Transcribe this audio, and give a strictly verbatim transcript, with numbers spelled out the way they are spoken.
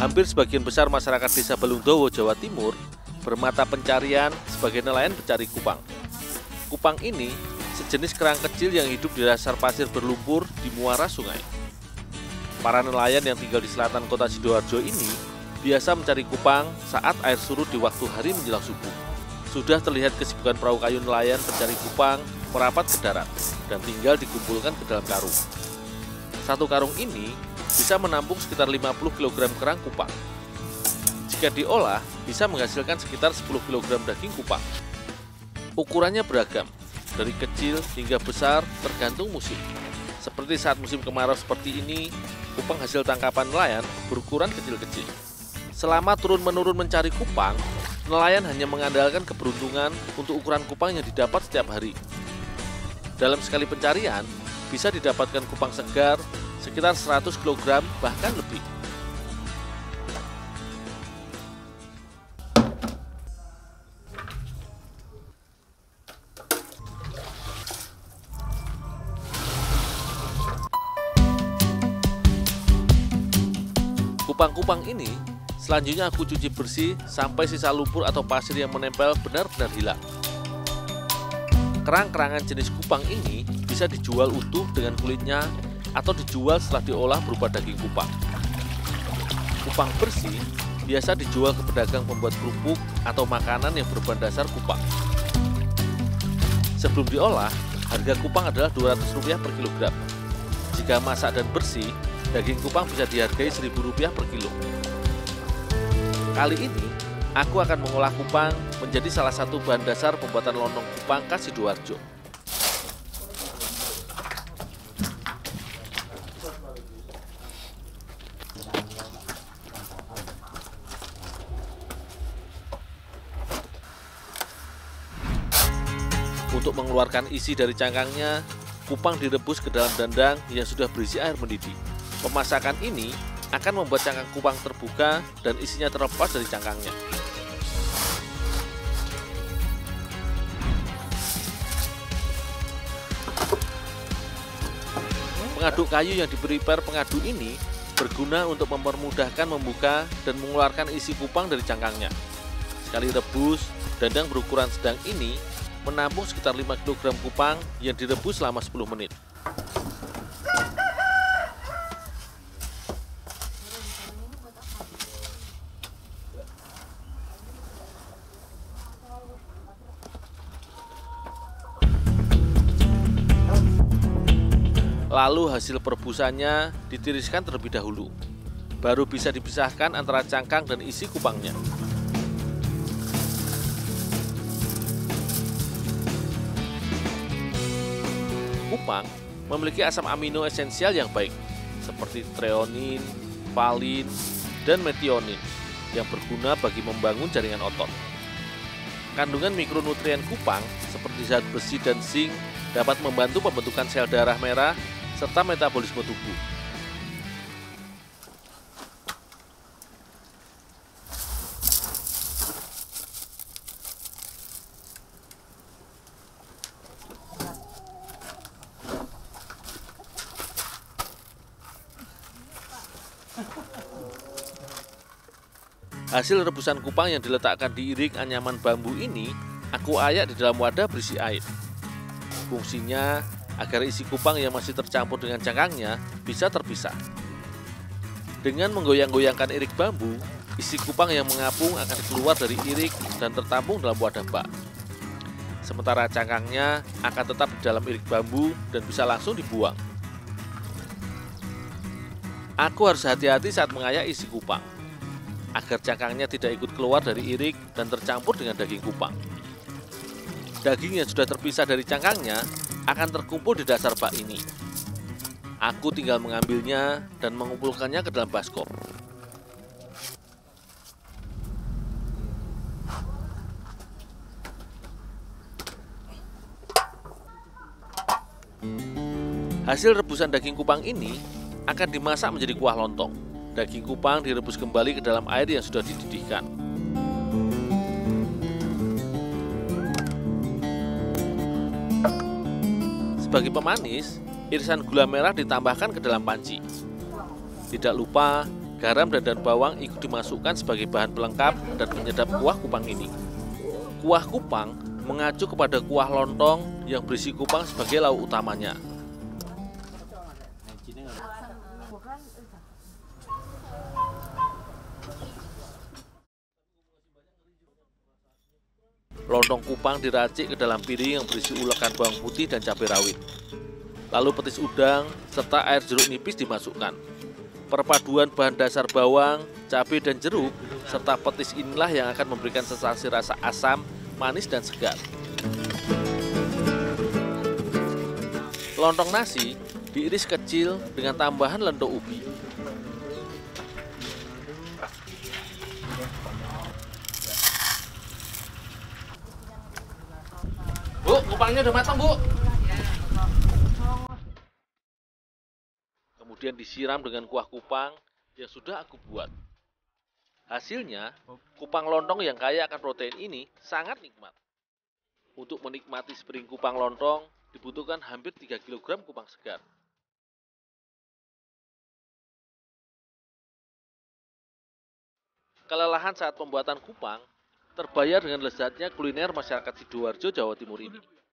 Hampir sebagian besar masyarakat desa Balungdowo, Jawa Timur bermata pencarian sebagai nelayan pencari kupang. Kupang ini sejenis kerang kecil yang hidup di dasar pasir berlumpur di muara sungai. Para nelayan yang tinggal di selatan kota Sidoarjo ini biasa mencari kupang saat air surut di waktu hari menjelang subuh. Sudah terlihat kesibukan perahu kayu nelayan pencari kupang merapat ke darat dan tinggal dikumpulkan ke dalam karung. Satu karung ini bisa menampung sekitar lima puluh kilogram kerang kupang. Jika diolah, bisa menghasilkan sekitar sepuluh kilogram daging kupang. Ukurannya beragam, dari kecil hingga besar tergantung musim. Seperti saat musim kemarau seperti ini, kupang hasil tangkapan nelayan berukuran kecil-kecil. Selama turun-menurun mencari kupang, nelayan hanya mengandalkan keberuntungan untuk ukuran kupang yang didapat setiap hari. Dalam sekali pencarian, bisa didapatkan kupang segar sekitar seratus kilogram bahkan lebih. Kupang-kupang ini selanjutnya aku cuci bersih sampai sisa lumpur atau pasir yang menempel benar-benar hilang. Kerang-kerangan jenis kupang ini bisa dijual utuh dengan kulitnya atau dijual setelah diolah berupa daging kupang. Kupang bersih biasa dijual ke pedagang pembuat kerupuk atau makanan yang berbahan dasar kupang. Sebelum diolah, harga kupang adalah dua ratus rupiah per kilogram. Jika masak dan bersih, daging kupang bisa dihargai seribu rupiah per kilo. Kali ini, aku akan mengolah kupang menjadi salah satu bahan dasar pembuatan lontong kupang khas Sidoarjo. Untuk mengeluarkan isi dari cangkangnya, kupang direbus ke dalam dandang yang sudah berisi air mendidih. Pemasakan ini akan membuat cangkang kupang terbuka dan isinya terlepas dari cangkangnya. Pengaduk kayu yang diberi per pengadu ini berguna untuk mempermudahkan membuka dan mengeluarkan isi kupang dari cangkangnya. Sekali rebus, dandang berukuran sedang ini menampung sekitar lima kilogram kupang yang direbus selama sepuluh menit. Lalu hasil perebusannya ditiriskan terlebih dahulu, baru bisa dipisahkan antara cangkang dan isi kupangnya. Kupang memiliki asam amino esensial yang baik, seperti treonin, valin, dan metionin, yang berguna bagi membangun jaringan otot. Kandungan mikronutrien kupang, seperti zat besi dan zinc, dapat membantu pembentukan sel darah merah serta metabolisme tubuh. Hasil rebusan kupang yang diletakkan di irik anyaman bambu ini, aku ayak di dalam wadah berisi air. Fungsinya agar isi kupang yang masih tercampur dengan cangkangnya bisa terpisah. Dengan menggoyang-goyangkan irik bambu, isi kupang yang mengapung akan keluar dari irik dan tertampung dalam wadah bak. Sementara cangkangnya akan tetap di dalam irik bambu dan bisa langsung dibuang. Aku harus hati-hati saat mengayak isi kupang, agar cangkangnya tidak ikut keluar dari irik dan tercampur dengan daging kupang. Daging yang sudah terpisah dari cangkangnya akan terkumpul di dasar bak ini. Aku tinggal mengambilnya dan mengumpulkannya ke dalam baskom. Hasil rebusan daging kupang ini akan dimasak menjadi kuah lontong. Daging kupang direbus kembali ke dalam air yang sudah dididihkan. Sebagai pemanis, irisan gula merah ditambahkan ke dalam panci. Tidak lupa, Garam dan daun bawang ikut dimasukkan sebagai bahan pelengkap dan penyedap kuah kupang ini. Kuah kupang mengacu kepada kuah lontong yang berisi kupang sebagai lauk utamanya. Lontong kupang diracik ke dalam piring yang berisi ulekan bawang putih dan cabai rawit. Lalu petis udang serta air jeruk nipis dimasukkan. Perpaduan bahan dasar bawang, cabai dan jeruk serta petis inilah yang akan memberikan sensasi rasa asam, manis dan segar. Lontong nasi diiris kecil dengan tambahan lento ubi. Bu, kupangnya udah matang, Bu. Kemudian disiram dengan kuah kupang yang sudah aku buat. Hasilnya, kupang lontong yang kaya akan protein ini sangat nikmat. Untuk menikmati sepiring kupang lontong, dibutuhkan hampir tiga kilogram kupang segar. Kelelahan saat pembuatan kupang terbayar dengan lezatnya kuliner masyarakat Sidoarjo, Jawa Timur ini.